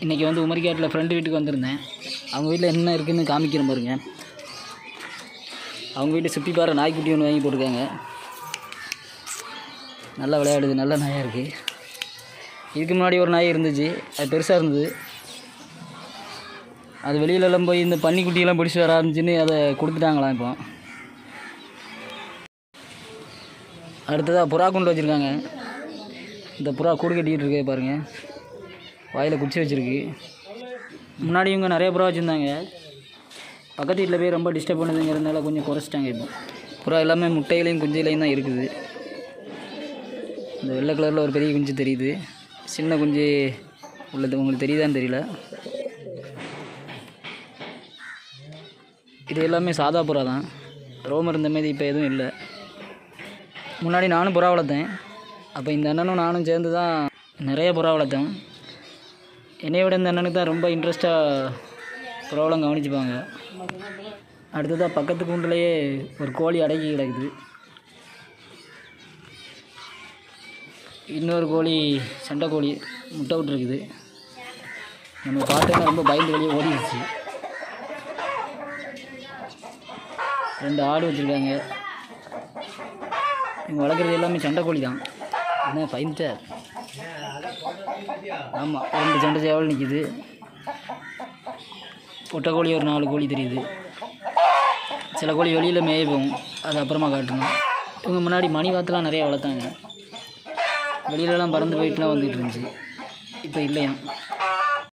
இன்றைக்கி வந்து உமரிக்காட்டில் ஃப்ரெண்டு வீட்டுக்கு வந்திருந்தேன். அவங்க வீட்டில் என்ன இருக்குதுன்னு காமிக்கிறேன் பாருங்க. அவங்க வீட்டை சுற்றி பாரு நாய்க்குட்டி ஒன்று வாங்கி போட்டிருக்காங்க. நல்லா விளையாடுது, நல்ல நாயாக இருக்குது. இதுக்கு முன்னாடி ஒரு நாய் இருந்துச்சு, அது பெருசாக இருந்தது. அது வெளியிலலாம் போய் இந்த பன்னிக்குட்டியெல்லாம் பிடிச்சி வர ஆரம்பிச்சுன்னு அதை கொடுத்துட்டாங்களாம். இப்போ அடுத்ததாக புறா கொண்டு வச்சுருக்காங்க. இந்த புறா கூடு கட்டிக்கிட்டு இருக்கே பாருங்கள், வாயில் குச்சி வச்சுருக்கு. முன்னாடி இவங்க நிறைய புறா வச்சுருந்தாங்க. பக்கத்து வீட்டில் போய் ரொம்ப டிஸ்டர்ப் பண்ணுதுங்கிறதுனால கொஞ்சம் குறைச்சிட்டாங்க. இப்போ புறா எல்லாமே முட்டையிலையும் குஞ்சிலையும் தான் இருக்குது. இந்த வெள்ளை கலரில் ஒரு பெரிய குஞ்சு தெரியுது, சின்ன குஞ்சு உள்ளது உங்களுக்கு தெரியுதான்னு தெரியல. இது எல்லாமே சாதா புறா தான், ரோமர் இந்த மாதிரி இப்போ எதுவும் இல்லை. முன்னாடி நானும் புறா வளர்த்தேன். அப்போ இந்த அண்ணனும் நானும் சேர்ந்து தான் நிறைய புறா வளர்த்தேன். என்னை விட இந்த அண்ணனுக்கு தான் ரொம்ப இன்ட்ரெஸ்ட்டாக புறாவெல்லாம் கவனிச்சுப்பாங்க. அடுத்ததாக பக்கத்து கூண்டுலேயே ஒரு கோழி அடக்கி கிடக்குது. இன்னொரு கோழி சண்டை கோழி முட்டை விட்டுருக்குது. நம்ம பார்த்தோன்னா ரொம்ப பயந்து வெளியே ஓடிடுச்சு. 2 ஆடு வச்சுருக்காங்க. இவங்க வளர்க்குறது எல்லாமே சண்டை கோழி தான். என்ன பயந்துட்டார்? ஆமாம், 2 சண்டை சேவல் நிற்கிது. முட்டை கோழி ஒரு 4 கோழி தெரியுது. சில கோழி வெளியில் மேய போகும், அது அப்புறமா காட்டணும். இவங்க முன்னாடி மணி வாத்துலாம் நிறையா வளர்த்தாங்க. வெளியிலலாம் பறந்து போயிட்டுலாம் வந்துட்டு இருந்துச்சு, இப்போ இல்லையா.